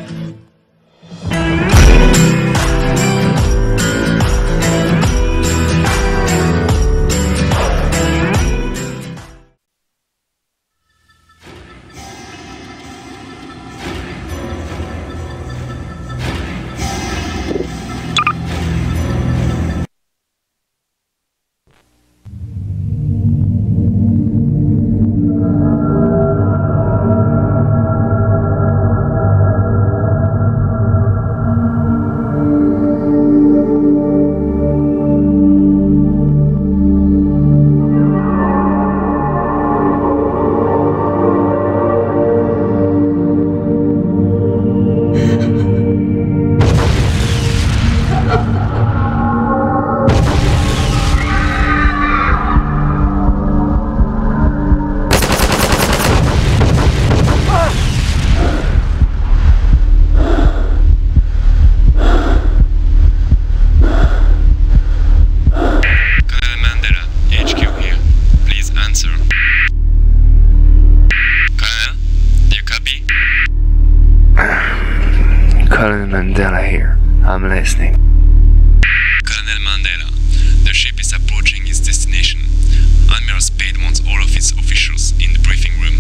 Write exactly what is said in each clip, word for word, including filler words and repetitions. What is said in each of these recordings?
Colonel Mandela here. I'm listening. Colonel Mandela, the ship is approaching its destination. Admiral Spade wants all of its officials in the briefing room.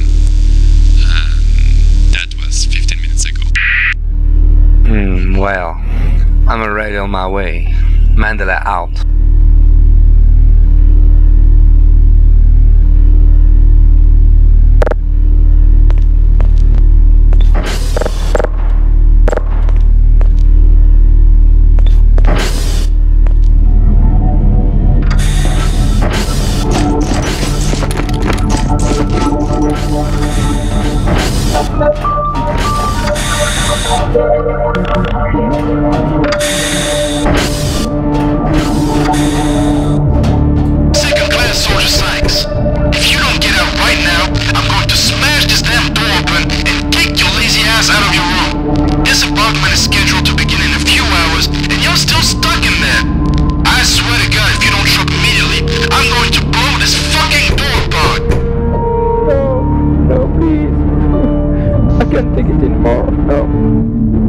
Um, that was fifteen minutes ago. Hmm, well, I'm already on my way. Mandela out. Second class soldier Sykes. If you don't get out right now, I'm going to smash this damn door open and kick your lazy ass out of your room. This apartment is scheduled to begin in a few hours, and you're still stuck in there. I swear to God, if you don't show up immediately, I'm going to blow this fucking door apart. No, no, please. I can't take it anymore. No.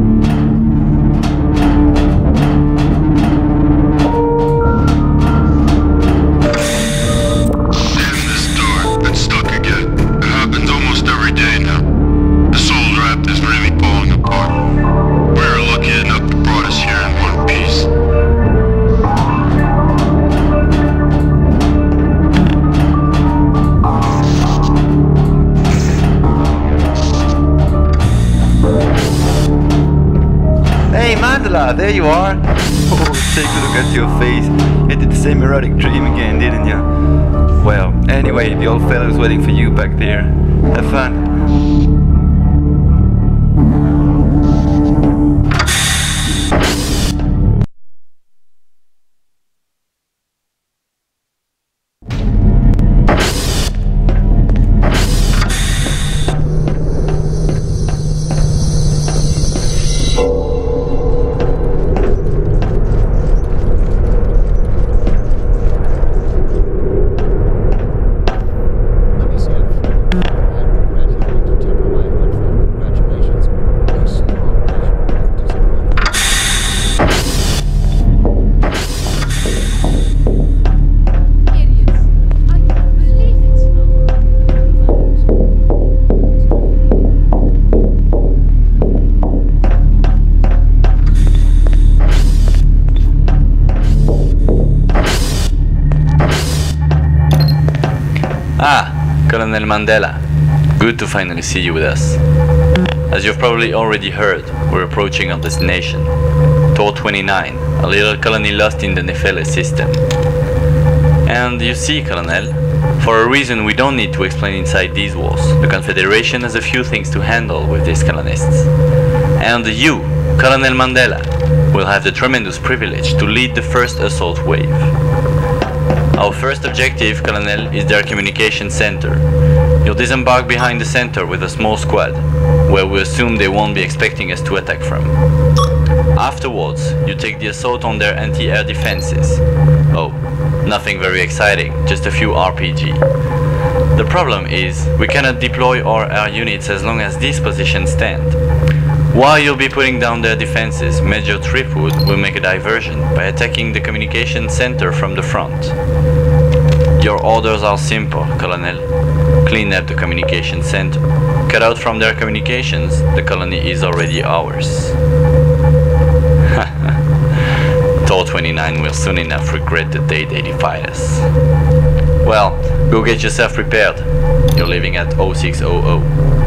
Mandela, there you are! Oh, take a look at your face. You did the same erotic dream again, didn't you? Well, anyway, the old fellow's waiting for you back there. Have fun. Ah, Colonel Mandela. Good to finally see you with us. As you've probably already heard, we're approaching our destination. Tor twenty-nine, a little colony lost in the Nefele system. And you see, Colonel, for a reason we don't need to explain inside these walls, the Confederation has a few things to handle with these colonists. And you, Colonel Mandela, will have the tremendous privilege to lead the first assault wave. Our first objective, Colonel, is their communication center. You'll disembark behind the center with a small squad, where we assume they won't be expecting us to attack from. Afterwards, you take the assault on their anti-air defenses. Oh, nothing very exciting, just a few R P G. The problem is, we cannot deploy our air units as long as these positions stand. While you'll be putting down their defenses, Major Threepwood will make a diversion by attacking the communication center from the front. Your orders are simple, Colonel. Clean up the communication center. Cut out from their communications, the colony is already ours. Tor twenty-nine will soon enough regret the day they defied us. Well, go get yourself prepared. You're leaving at oh six hundred.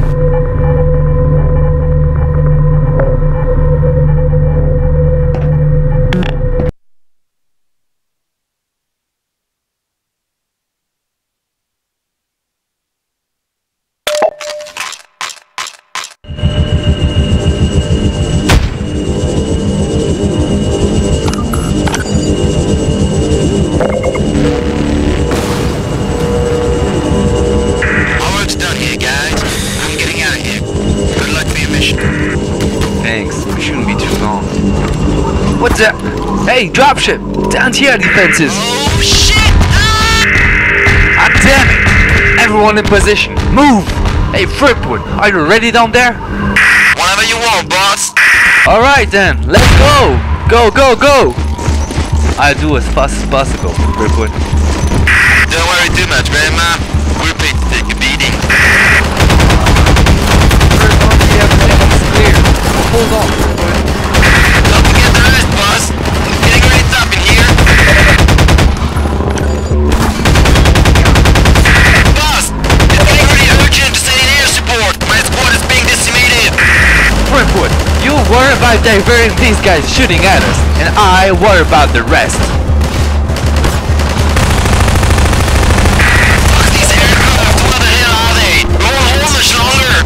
What's that? Hey, dropship! Down-tier defenses! Oh shit! Ah, damn it! Everyone in position! Move! Hey, Threepwood, are you ready down there? Whatever you want, boss. Alright then, let's go! Go, go, go! I'll do as fast as possible, Threepwood. Don't worry too much, Grandma. We're paid to take a beating. Clear. Hold on, Threepwood. Don't forget the rest, boss. It's getting really tough in here. Boss, it's getting really urgent to send in air support. My squad is being decimated. Threepwood, you worry about diverting these guys shooting at us, and I worry about the rest. Fuck these aircraft. What the hell are they? Go on, hold the shoulder.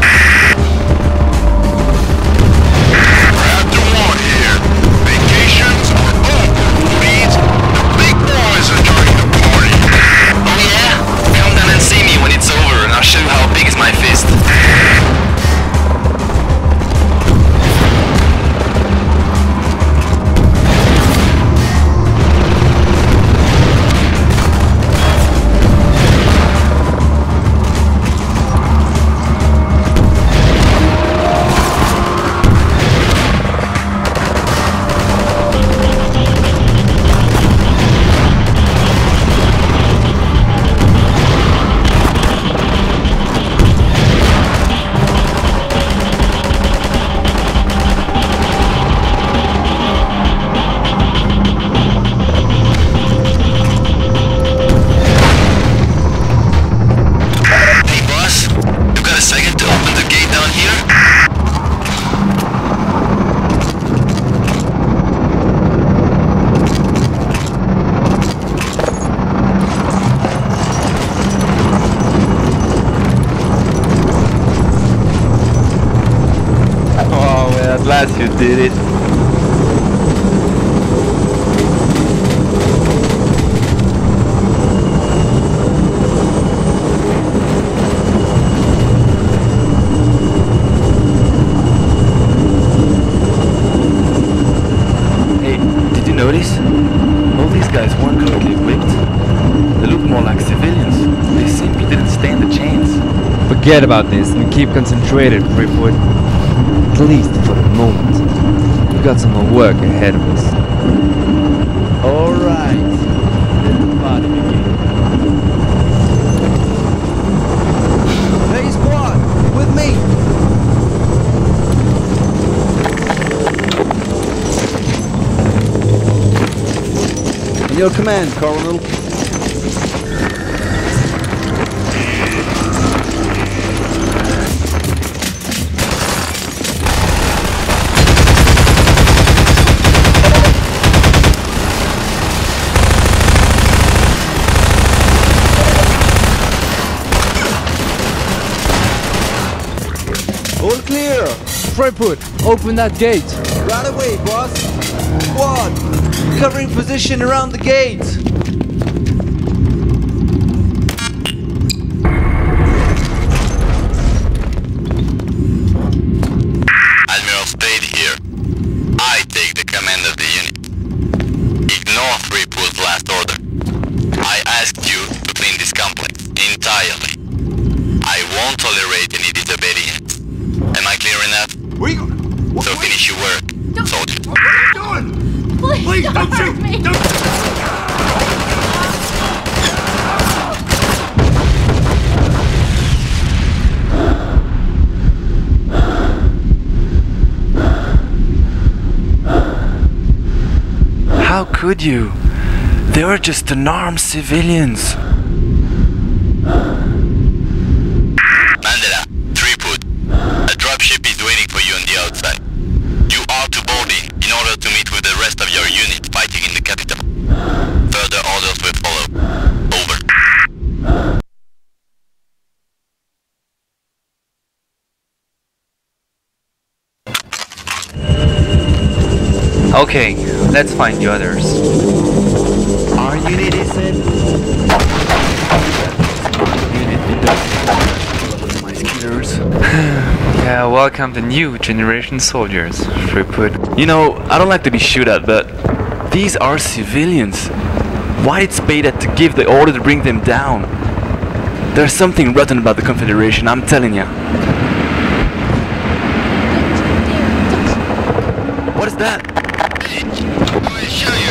Grab the one here. Vacations are over, please. The big boys are joining the party. Oh yeah? Come down and see me when it's over, and I'll show you how big is my fist. Hey boss, you got a second to open the gate down here? Oh man, at last you did it. Hey, did you notice? All these guys weren't correctly equipped. They look more like civilians. They simply didn't stand a chance. Forget about this and keep concentrated, Threepwood. At least for the moment. We've got some more work ahead of us. Alright. Let the party begin. Hey squad! With me! In your command, Colonel. All clear! Threepwood, open that gate! Right away, boss! Squad! Covering position around the gate! Admiral Spade here. I take the command of the unit. Ignore Threepwood's last order. I asked you to clean this complex entirely. I won't tolerate any disobedience. Am I clear enough? We... So finish your work, soldier. What are you doing? Please, Please don't, don't hurt shoot! me. Don't... How could you? They were just unarmed civilians. Mandela, Threepwood. A dropship is waiting for you on the outside. You are to board in in order to meet with the rest of your unit fighting in the capital. Further orders will follow. Over. Okay, let's find the others. Our unit is in. Unit inducted. Killers. Yeah, welcome the new generation soldiers, Threepwood. You know, I don't like to be shoot at, but these are civilians. Why did Spade have to give the order to bring them down? There's something rotten about the Confederation, I'm telling ya. What is that? I will show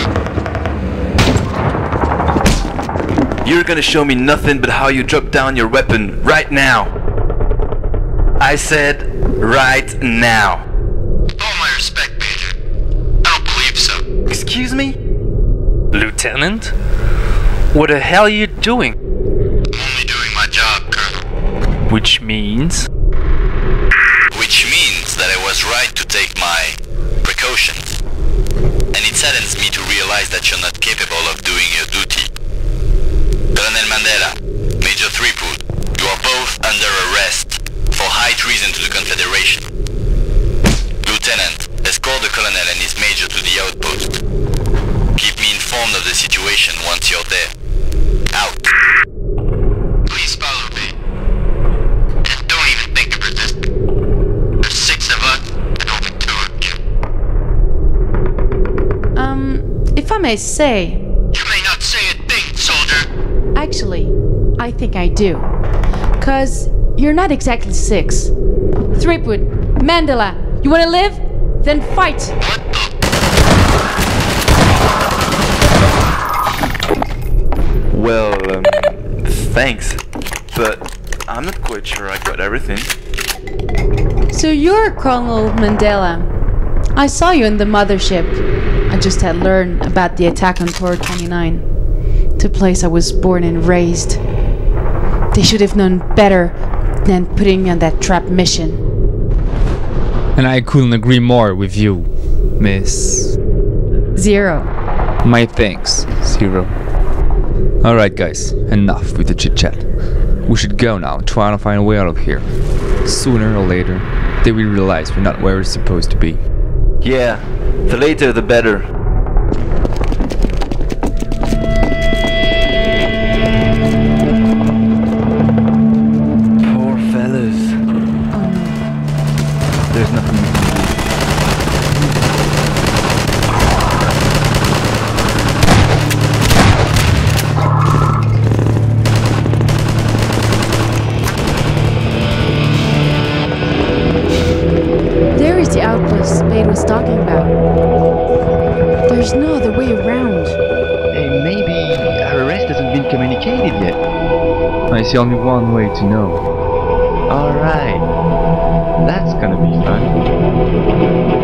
you. You're gonna show me nothing but how you drop down your weapon right now. I said right now. All my respect, Major. I don't believe so. Excuse me? Lieutenant? What the hell are you doing? I'm only doing my job, Colonel. Which means? Which means that I was right to take my precautions. And it saddens me to realize that you're not capable of doing your duty. Colonel Mandela, Major Threepwood, you are both under arrest for high treason to the Confederation. Lieutenant, escort the Colonel and his Major to the outpost. Keep me informed of the situation once you're there. Out. Please follow me. And don't even think of resisting. There's six of us and only two of you. Um, if I may say... You may not say a thing, soldier. Actually, I think I do. Cause you're not exactly six. Threepwood, Mandela, you wanna live? Then fight! What the? Well, um, thanks. But I'm not quite sure I got everything. So you're Colonel Mandela. I saw you in the mothership. I just had learned about the attack on Tor twenty-nine. The place I was born and raised. They should have known better than putting me on that trap mission. And I couldn't agree more with you, Miss... Zero. My thanks, Zero. Alright guys, enough with the chit chat. We should go now, trying to find a way out of here. Sooner or later, they will realize we're not where we're supposed to be. Yeah, the later the better. Poor fellas. Oh no. There's nothing we can do. There is the outpost Spade was talking about. There's no other way around. Hey, maybe our arrest hasn't been communicated yet. I see only one way to know. Alright. That's gonna be fun.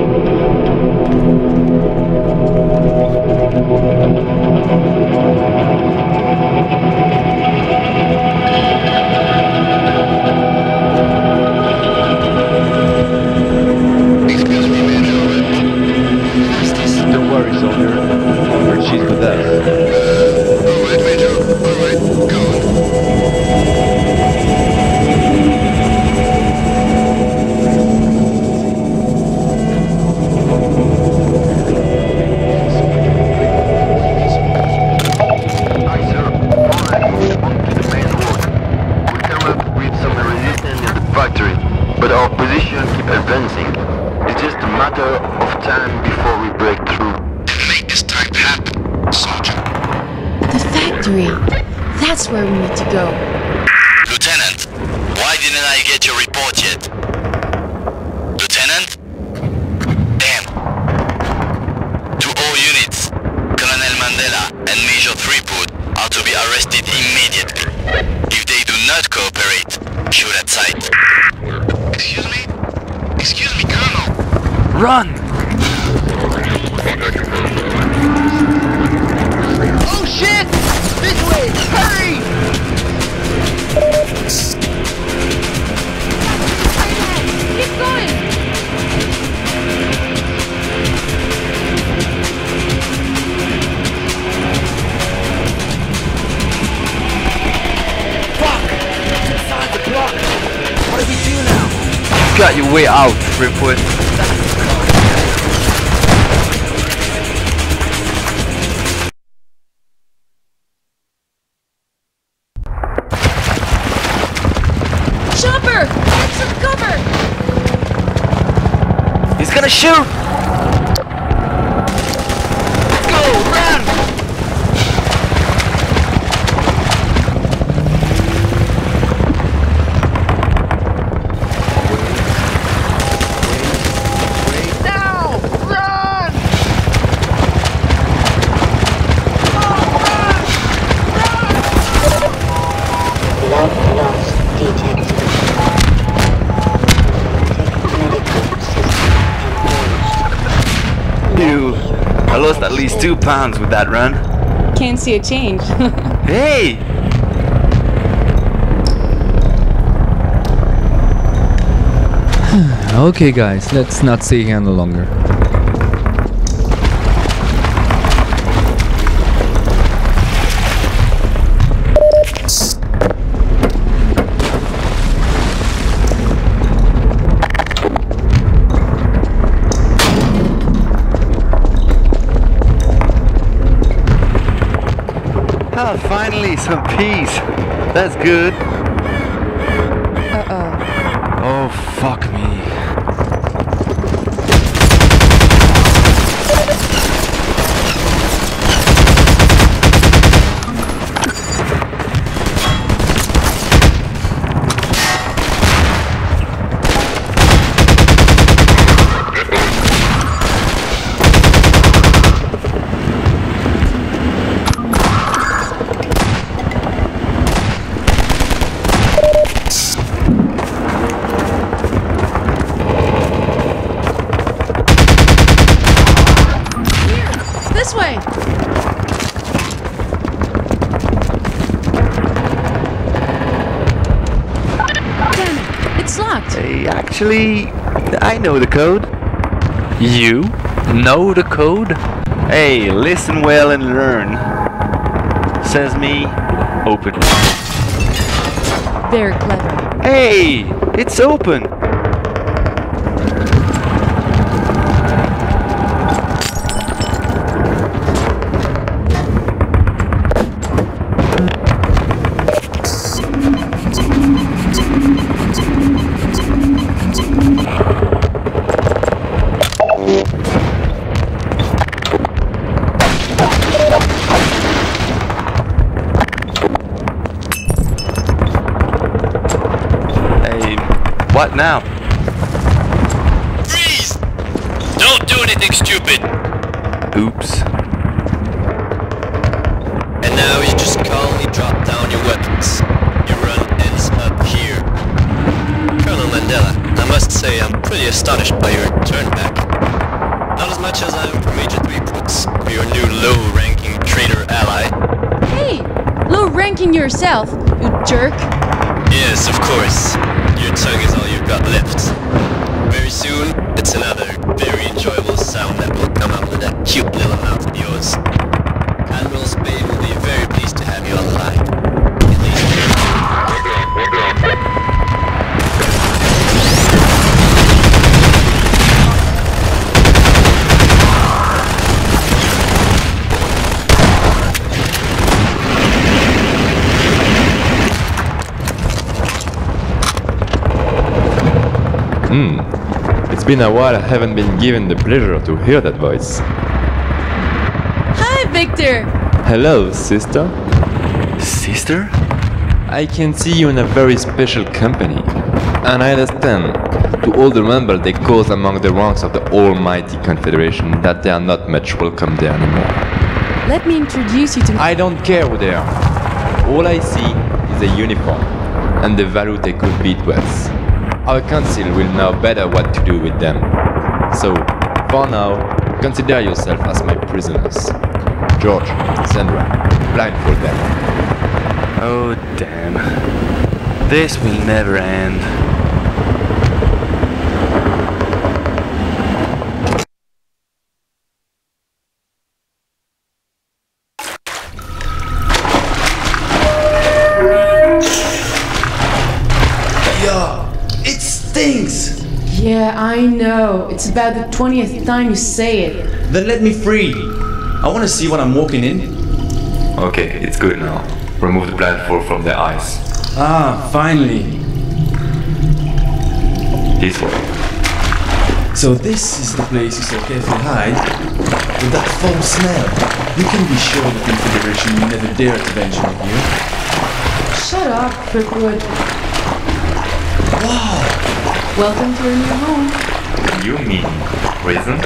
Excuse me, Major. Don't worry, soldier. Her she's with us. Alright, Major. Alright, go on. Hi, sir. Alright, on to the main road. We come up with some resistance in the factory, but our position keep advancing. It's just a matter of time before we break through. And make this time happen, soldier. The factory. That's where we need to go. Lieutenant, why didn't I get your report yet? Lieutenant? Run! Oh shit! This way! Hurry! Keep going! What do we do now? You got your way out, Ripwood. Chopper! Get some cover! He's gonna shoot! Let's go! Run! I lost at least two pounds with that run. Can't see a change. Hey! Okay guys, let's not stay here any longer. Ah, finally some peace. That's good. Uh-oh. Oh, fuck me. This way! Damn it, it's locked. Hey, actually, I know the code. You know the code? Hey, listen well and learn. Says me, open. Very clever. Hey, it's open. What now? Freeze! Don't do anything stupid! Oops. And now you just calmly drop down your weapons. Your run ends up here. Colonel Mandela, I must say I'm pretty astonished by your turn back. Not as much as I am for Major Threepwood's, or your new low-ranking traitor ally. Hey! Low-ranking yourself, you jerk! Yes, of course. Your tongue is all you've got left. Very soon, it's another very enjoyable sound that will come out of that cute little mouth of yours. Admiral Spade will be very pleased to have you on the line. At least... Hmm. It's been a while I haven't been given the pleasure to hear that voice. Hi, Victor! Hello, sister. Sister? I can see you in a very special company. And I understand, to all the rumble they cause among the ranks of the almighty Confederation, that they are not much welcome there anymore. Let me introduce you to... I don't care who they are. All I see is a uniform, and the value they could be to us. Our council will know better what to do with them. So, for now, consider yourself as my prisoners. George, Sandra, blindfold them. Oh damn. This will never end. It stinks! Yeah, I know. It's about the twentieth time you say it. Then let me free. I want to see what I'm walking in. Okay, it's good now. Remove the blindfold from their eyes. Ah, finally. This way. So this is the place you so carefully hide? With that foul smell. You can be sure the Confederation will never dare to venture here. Shut up, Crickwood. Wow! Welcome to your new home. You mean prison?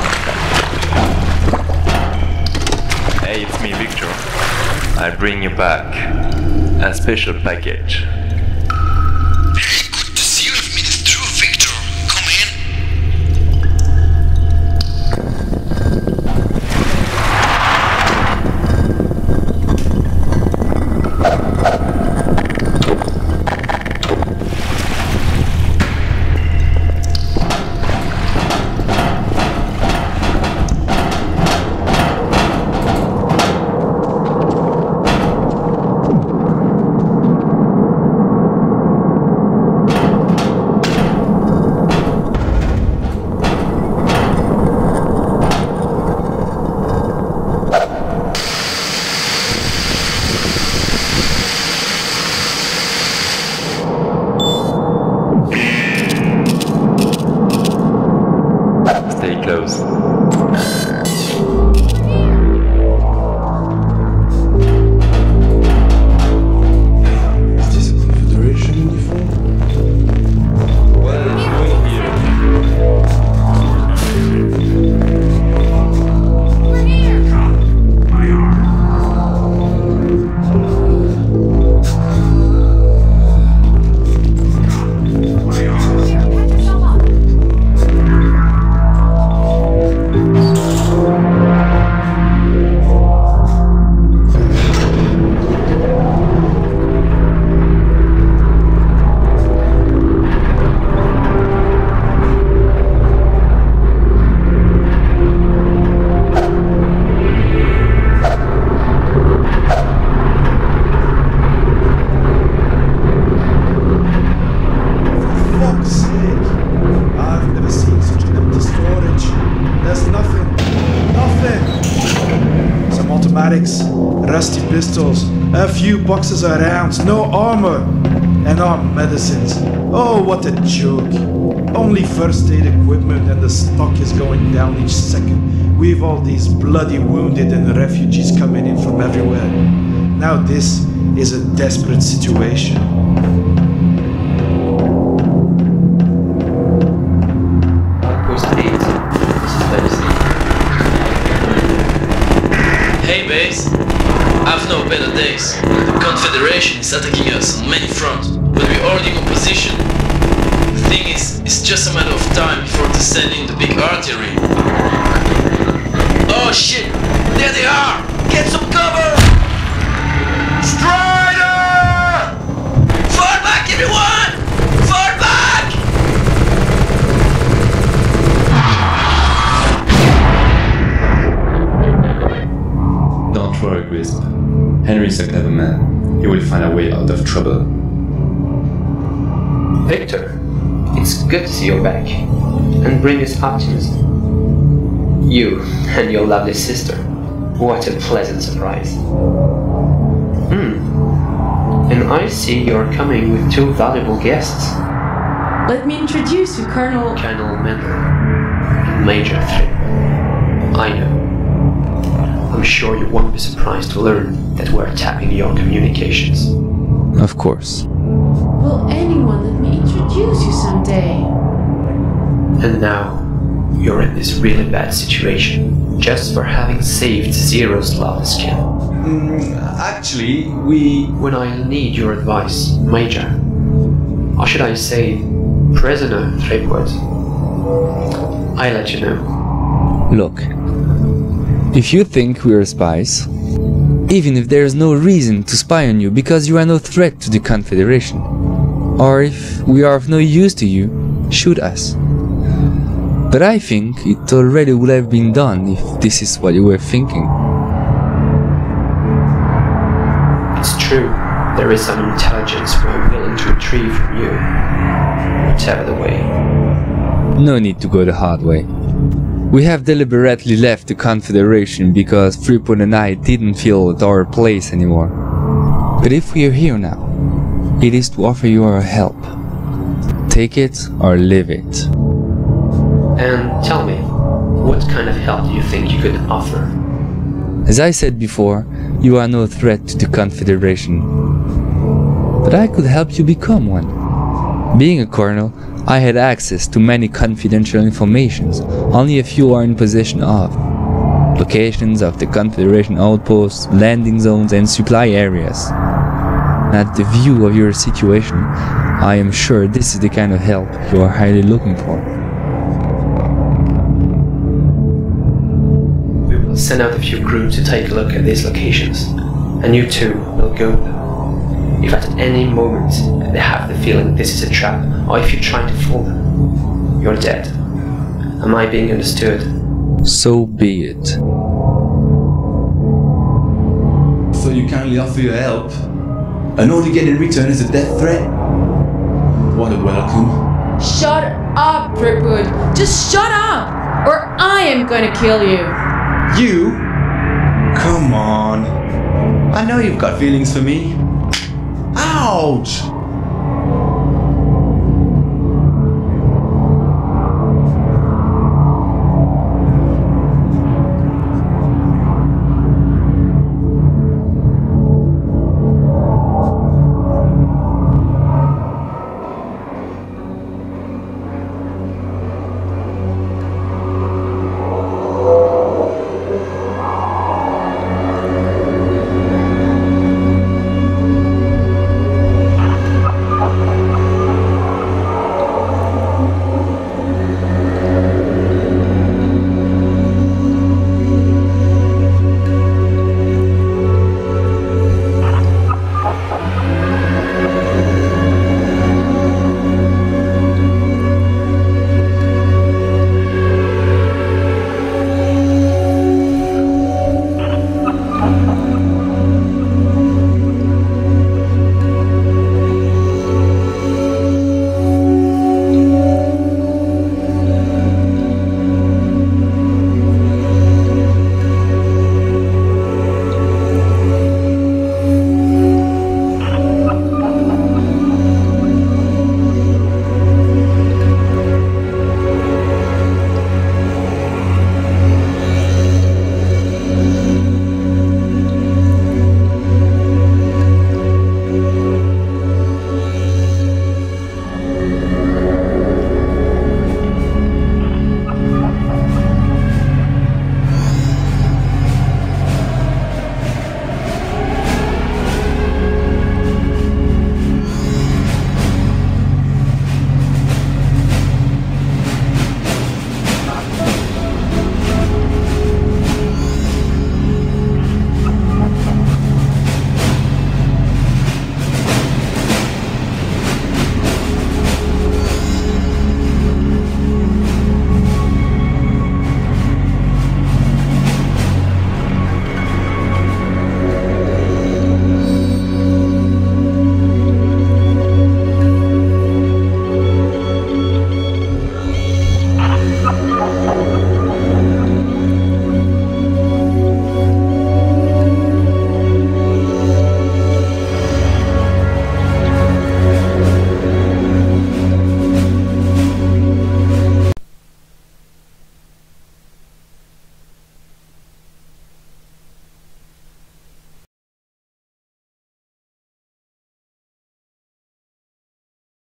Hey, it's me, Victor. I bring you back a special package. Hey, good to see you. I've made it through, Victor. Come in. Stay close. Is this a Confederation uniform? What are you doing here? We're here! My arm. My arm. Fuck's sake! I've never seen such an empty storage. There's nothing. Nothing! Some automatics, rusty pistols, a few boxes of rounds, no armor, and our medicines. Oh, what a joke. Only first aid equipment and the stock is going down each second. We've all these bloody wounded and refugees coming in from everywhere. Now this is a desperate situation. Outpost eight. This is Legacy. Hey base, I've no better days. The Confederation is attacking us on many fronts, but we're already in position. The thing is, it's just a matter of time before they send in the big artillery. Oh shit! There they are! Get some cover! Strider! Fall back, everyone! Fall back! Don't worry, Grisp. Henry's a clever man. He will find a way out of trouble. Victor, it's good to see you back. And bring us optimism. You and your lovely sister. What a pleasant surprise. Hmm. And I see you're coming with two valuable guests. Let me introduce you, Colonel. Colonel Mendel and Major Threepwood. I know. I'm sure you won't be surprised to learn that we're tapping your communications. Of course. Will anyone let me introduce you someday? And now, you're in this really bad situation, just for having saved Zero's lovely skin. Mm, actually, we... When I need your advice, Major, or should I say, Prisoner Threepwood, I I let you know. Look, if you think we are spies, even if there is no reason to spy on you because you are no threat to the Confederation, or if we are of no use to you, shoot us. But I think it already would have been done if this is what you were thinking. It's true, there is some intelligence we're willing to retrieve from you. Whatever the way. No need to go the hard way. We have deliberately left the Confederation because Threepwood and I didn't feel at our place anymore. But if we are here now, it is to offer you our help. Take it or leave it. And tell me, what kind of help do you think you could offer? As I said before, you are no threat to the Confederation. But I could help you become one. Being a colonel, I had access to many confidential informations only a few are in possession of. Locations of the Confederation outposts, landing zones and supply areas. At the view of your situation, I am sure this is the kind of help you are highly looking for. We will send out a few groups to take a look at these locations, and you too will go with them. If at any moment they have the feeling this is a trap, or if you're trying to fool them, you're dead. Am I being understood? So be it. So you kindly offer your help, and all you get in return is a death threat? What a welcome. Shut up, Threepwood! Just shut up! Or I am gonna kill you! You? Come on. I know you've got feelings for me. Ouch!